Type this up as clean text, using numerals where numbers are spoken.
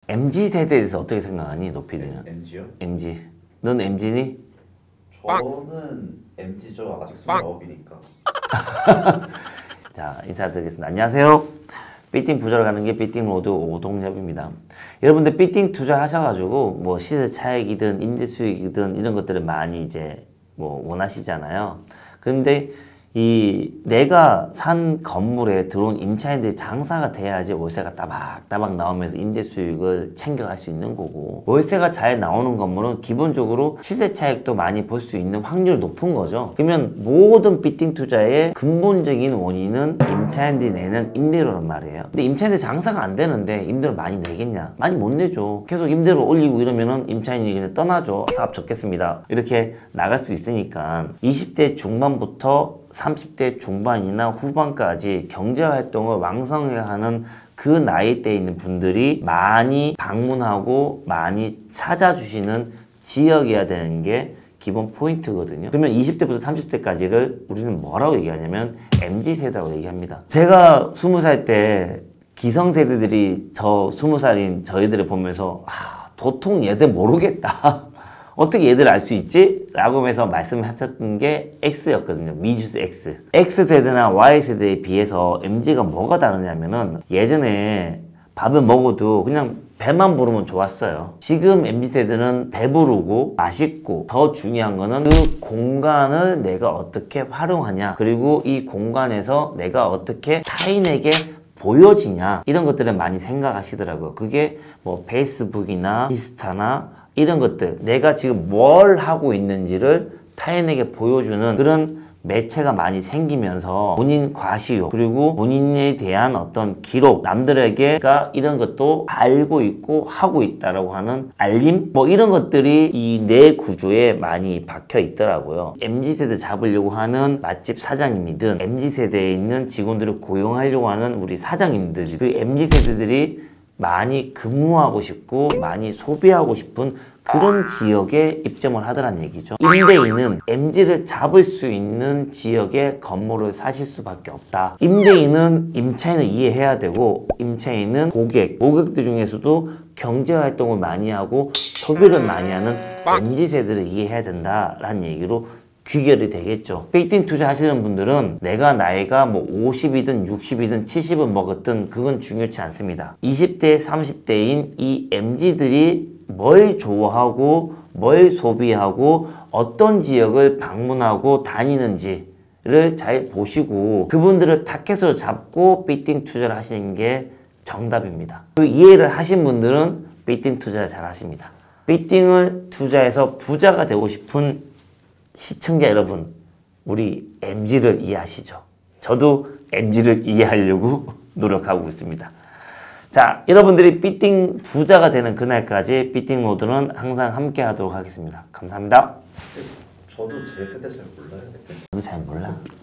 MZ세대에 대해서 어떻게 생각하니? 노피디는? MZ요? MZ. 넌 MZ니? 저는 MZ죠. 아직 29이니까. 자, 인사드리겠습니다. 안녕하세요. 삐띵 부자로 가는 게 삐띵로드 오동엽입니다. 여러분들 삐띵 투자하셔가지고 뭐 시세 차익이든 임대 수익이든 이런 것들을 많이 이제 뭐 원하시잖아요. 그런데 이 내가 산 건물에 들어온 임차인들이 장사가 돼야지 월세가 따박따박 나오면서 임대 수익을 챙겨갈 수 있는 거고, 월세가 잘 나오는 건물은 기본적으로 시세 차익도 많이 볼 수 있는 확률이 높은 거죠. 그러면 모든 삐띵 투자의 근본적인 원인은 임차인들이 내는 임대료란 말이에요. 근데 임차인들 장사가 안 되는데 임대료 많이 내겠냐? 많이 못 내죠. 계속 임대료 올리고 이러면은 임차인이 그냥 떠나죠. 사업 접겠습니다. 이렇게 나갈 수 있으니까 20대 중반부터 30대 중반이나 후반까지 경제활동을 왕성하게 하는 그 나이대에 있는 분들이 많이 방문하고 많이 찾아주시는 지역이어야 되는 게 기본 포인트거든요. 그러면 20대부터 30대까지를 우리는 뭐라고 얘기하냐면 MZ세대라고 얘기합니다. 제가 20살 때 기성세대들이 저 20살인 저희들을 보면서 도통 얘들 모르겠다. 어떻게 얘들 알 수 있지? 라고 하면서 말씀하셨던 게 X였거든요. 미주수 X. X세대나 Y세대에 비해서 MZ가 뭐가 다르냐면은 예전에 밥을 먹어도 그냥 배만 부르면 좋았어요. 지금 MZ세대는 배부르고 맛있고 더 중요한 거는 그 공간을 내가 어떻게 활용하냐, 그리고 이 공간에서 내가 어떻게 타인에게 보여지냐, 이런 것들을 많이 생각하시더라고요. 그게 뭐 페이스북이나 인스타나 이런 것들, 내가 지금 뭘 하고 있는지를 타인에게 보여주는 그런 매체가 많이 생기면서 본인 과시욕, 그리고 본인에 대한 어떤 기록, 남들에게가 이런 것도 알고 있고 하고 있다라고 하는 알림? 뭐 이런 것들이 이 뇌 구조에 많이 박혀 있더라고요. MZ세대 잡으려고 하는 맛집 사장님이든 MZ세대에 있는 직원들을 고용하려고 하는 우리 사장님들, 그 MZ세대들이 많이 근무하고 싶고 많이 소비하고 싶은 그런 지역에 입점을 하더란 얘기죠. 임대인은 MZ를 잡을 수 있는 지역에 건물을 사실 수밖에 없다. 임대인은 임차인을 이해해야 되고, 임차인은 고객들 중에서도 경제활동을 많이 하고 소비를 많이 하는 MZ세대를 이해해야 된다라는 얘기로 귀결이 되겠죠. 삐띵 투자 하시는 분들은 내가 나이가 뭐 50이든 60이든 70은 먹었든 그건 중요치 않습니다. 20대 30대인 이 MZ들이 뭘 좋아하고 뭘 소비하고 어떤 지역을 방문하고 다니는지를 잘 보시고 그분들을 타겟으로 잡고 삐띵 투자를 하시는 게 정답입니다. 그 이해를 하신 분들은 삐띵 투자를 잘 하십니다. 삐띵을 투자해서 부자가 되고 싶은 시청자 여러분, 우리 MZ를 이해하시죠? 저도 MZ를 이해하려고 노력하고 있습니다. 자, 여러분들이 삐띵 부자가 되는 그날까지 삐띵 로드는 항상 함께 하도록 하겠습니다. 감사합니다. 저도 제 세대 잘 몰라요. 저도 잘 몰라.